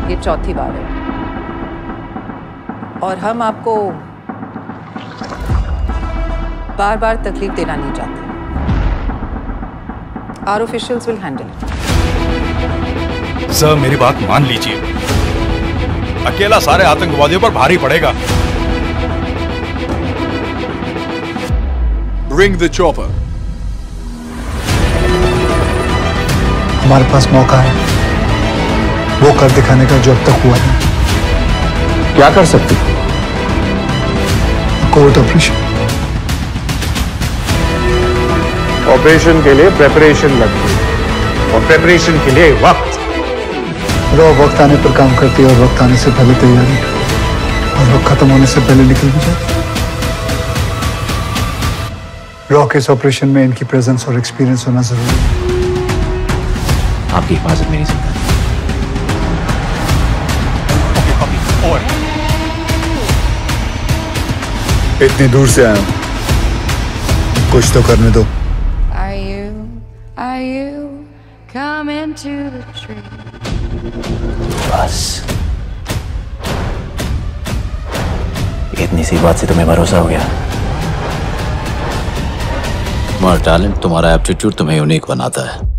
ये चौथी बार है और हम आपको बार बार तकलीफ देना नहीं चाहते। Our officials will handle it. Sir मेरी बात मान लीजिए, अकेला सारे आतंकवादियों पर भारी पड़ेगा। Bring the chopper. हमारे पास मौका है वो कर दिखाने का जो अब तक हुआ नहीं। क्या कर सकते? Court operation. ऑपरेशन के लिए प्रेपरेशन लगती है और प्रेपरेशन के लिए वक्त। रॉ वक्त आने पर काम करती है और वक्त आने से पहले तैयारी और वक्त खत्म होने से पहले निकल भी जाती है। रॉ के इस ऑपरेशन में इनकी प्रेजेंस और एक्सपीरियंस होना जरूरी है। आपकी हिफाजत मेरी जिम्मेदारी। इतनी दूर से आया हूं, कुछ तो करने दो। Are you coming to the tree? बस इतनी सी बात से तुम्हें भरोसा हो गया। तुम्हारा टैलेंट, तुम्हारा एप्टीट्यूड तुम्हें यूनिक बनाता है।